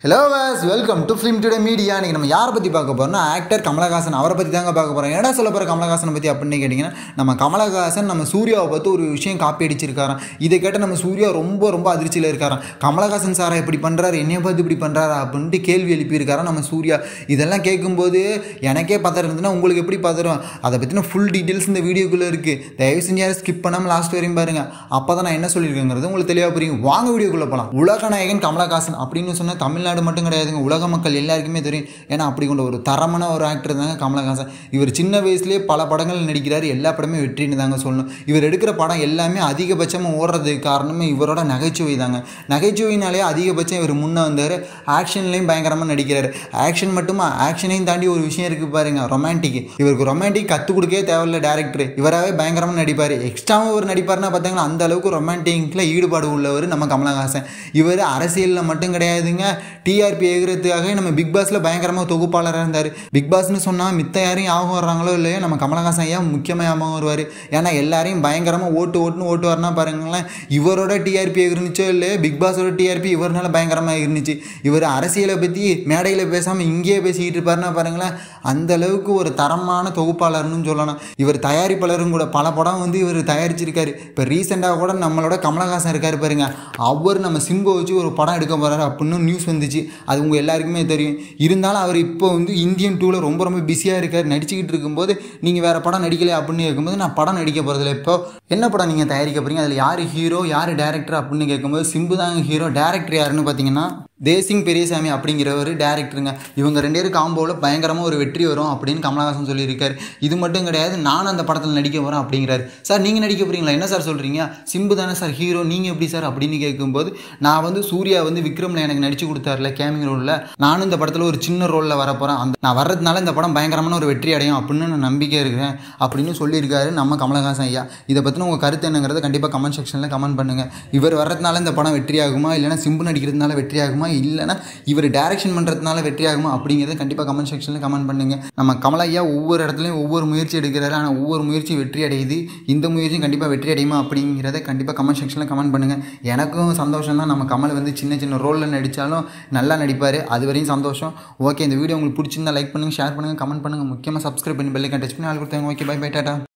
Hello was welcome to Film Today Media. இன்றைக்கி நம்ம யாரை பற்றி பார்க்க போகிறோம்னா ஆக்டர் கமலஹாசன். அவரை பற்றி தாங்க பார்க்க போகிறோம். என்ன சொல்ல போகிற கமலஹாசனை பற்றி அப்படின்னு கேட்டிங்கன்னா, நம்ம கமலஹாசன் நம்ம சூர்யாவை பார்த்து ஒரு விஷயம் காப்பி அடிச்சிருக்காராம். இதை கேட்ட நம்ம சூர்யா ரொம்ப அதிர்ச்சியில் இருக்காராம். கமலஹாசன் சாரை இப்படி பண்ணுறாரு, என்னையை பார்த்து இப்படி பண்ணுறாரா அப்படின்ட்டு கேள்வி எழுப்பியிருக்காராம் நம்ம சூர்யா. இதெல்லாம் கேட்கும்போது எனக்கே பதறம் இருந்ததுன்னா உங்களுக்கு எப்படி பதறும்? அதை பற்றின ஃபுல் டீட்டெயில்ஸ் இந்த வீடியோக்குள்ளே இருக்குது. தயவு செஞ்சு யாரும் ஸ்கிப் பண்ணாமல் லாஸ்ட் வரையும் பாருங்கள். அப்போ தான் நான் என்ன சொல்லியிருக்கேங்கிறது உங்களுக்கு தெளிவாக புரியும். வாங்க வீடியோக்குள்ளே போகலாம். உலக நாயகன் கமலஹாசன் அப்படின்னு சொன்னால் தமிழ்நாடு மட்டும் கிடையாதுங்க, உலக மக்கள் எல்லாருக்குமே தெரியும். ஏன்னா அப்படி கொண்ட ஒரு தரமான ஒரு ஆக்டர் தாங்க கமலஹாசன். இவர் சின்ன வயசுலேயே பல படங்கள் நடிக்கிறார். எல்லா படமே வெற்றின்னு தாங்க சொல்லணும். இவர் எடுக்கிற படம் எல்லாமே அதிகபட்சமாக ஓடுறதுக்கு காரணமே இவரோட நகைச்சுவை தாங்க. நகைச்சுவையினாலே அதிகபட்சம் இவர் முன்னே வந்தார். ஆக்ஷன்லேயும் பயங்கரமாக நடிக்கிறார். ஆக்ஷன் மட்டுமா, ஆக்ஷனையும் தாண்டி ஒரு விஷயம் இருக்குது பாருங்க, ரொமான்டிக். இவருக்கு ரொமான்டிக் கற்றுக் கொடுக்கவே தேவையில்ல டேரக்டர், இவராகவே பயங்கரமாக நடிப்பார். எக்ஸ்ட்ராவும் ஒரு நடிப்பார்னா பார்த்தீங்கன்னா அந்த அளவுக்கு ரொமான்டிக்கில் ஈடுபாடு உள்ளவர் நம்ம கமலஹாசன். இவர் அரசியலில் மட்டும் கிடையாதுங்க, டிஆர்பி ஏகிறதுக்காக நம்ம பிக் பாஸில் பயங்கரமாக தொகுப்பாளராக இருந்தார். பிக் பாஸ்னு சொன்னால் மித்த யாரையும் ஞாபகம் வர்றாங்களோ இல்லையோ, நம்ம கமலஹாசன் ஐயா முக்கியமாக ஞாபகம் வருவார். ஏன்னா எல்லாரையும் பயங்கரமாக ஓட்டு வரனா பாருங்களேன். இவரோட டிஆர்பி இருந்துச்சோ இல்லையோ, பிக் பாஸோட டிஆர்பி இவரால் பயங்கரமாக இருந்துச்சு. இவர் அரசியலை பற்றி மேடையில் பேசாமல் இங்கேயே பேசிக்கிட்டு இருப்பாருன்னா பாருங்களேன், அந்த அளவுக்கு ஒரு தரமான தொகுப்பாளர்னு சொல்லலாம். இவர் தயாரிப்பாளரும் கூட. பல படம் இவர் தயாரிச்சிருக்காரு. இப்போ ரீசெண்டாக கூட நம்மளோட கமலஹாசன் இருக்காரு பாருங்க, அவர் நம்ம சிம்பை வச்சு ஒரு படம் எடுக்க போகிறாரு அப்படின்னு நியூஸ் வந்துச்சு. அது உங்கள் எல்லாருக்குமே தெரியும். இருந்தாலும் அவர் இப்போ இந்தியன் 2ல் ரொம்ப பிஸியாக இருக்கார். நடிச்சுக்கிட்டு இருக்கும்போது நீங்கள் வேறு படம் நடிக்கலை அப்படின்னு கேட்கும்போது, நான் படம் நடிக்க போகிறதில்ல. இப்போ என்ன படம் நீங்கள் தயாரிக்க போகிறீங்க, அதில் யார் ஹீரோ யார் டேரக்டர் அப்படின்னு கேட்கும்போது, சிம்பு தாங்க ஹீரோ. டேரக்டர் யாருன்னு பார்த்தீங்கன்னா தேசிங் பெரியசாமி அப்படிங்கிற ஒரு டேரக்டருங்க. இவங்க ரெண்டு பேரும் காம்போவில் பயங்கரமாக ஒரு வெற்றி வரும் அப்படின்னு கமலஹாசன் சொல்லியிருக்காரு. இது மட்டும் கிடையாது, நானும் அந்த படத்தில் நடிக்க போகிறேன் அப்படிங்கிறாரு. சார் நீங்கள் நடிக்க போகிறீங்களா, என்ன சார் சொல்கிறீங்க, சிம்பு தானே சார் ஹீரோ, நீங்கள் எப்படி சார் அப்படின்னு கேட்கும்போது, நான் சூர்யா விக்ரமில் எனக்கு நடிச்சு கொடுத்தாருல கேமிங் ரோலில், நானும் இந்த படத்தில் ஒரு சின்ன ரோலில் வரப்போகிறேன். நான் வர்றதுனால இந்த படம் பயங்கரமான ஒரு வெற்றி அடையும் அப்படின்னு நான் நம்பிக்கை இருக்கிறேன் அப்படின்னு சொல்லியிருக்காரு நம்ம கமலஹாசன் ஐயா. இதை பற்றின உங்கள் கருத்து என்னங்கிறத கண்டிப்பாக கமெண்ட் செக்ஷனில் கமெண்ட் பண்ணுங்கள். இவர் வர்றதுனால இந்த படம் வெற்றி ஆகுமா, இல்லைனா சிம்பு நடிக்கிறதுனால வெற்றி ஆகுமா, இல்லைனா இவர் டைரக்ஷன் பண்ணுறதுனால வெற்றி ஆகுமா அப்படிங்கிறத கண்டிப்பாக கமெண்ட் செக்ஷனில் கமெண்ட் பண்ணுங்க. நம்ம கமலையா ஒவ்வொரு இடத்துலையும் ஒவ்வொரு முயற்சி எடுக்கிறாரு. ஆனால் ஒவ்வொரு முயற்சி வெற்றி அடையுது. இந்த முயற்சியும் கண்டிப்பாக வெற்றி அடையுமா அப்படிங்கிறத கண்டிப்பாக கமெண்ட் செக்ஷனில் கமெண்ட் பண்ணுங்கள். எனக்கும் சந்தோஷம் தான், நம்ம கமல் சின்ன ரோலில் நடித்தாலும் நல்லா நடிப்பார். அது வரையும் சந்தோஷம். ஓகே, இந்த வீடியோ உங்களுக்கு பிடிச்சிருந்தா லைக் பண்ணுங்கள், ஷேர் பண்ணுங்கள், கமெண்ட் பண்ணுங்கள். முக்கியமாக சப்ஸ்கிரைப் பண்ணி பெல் ஐகான் டச் பண்ணி ஆள் கொடுத்தாங்க. Okay, bye Tata.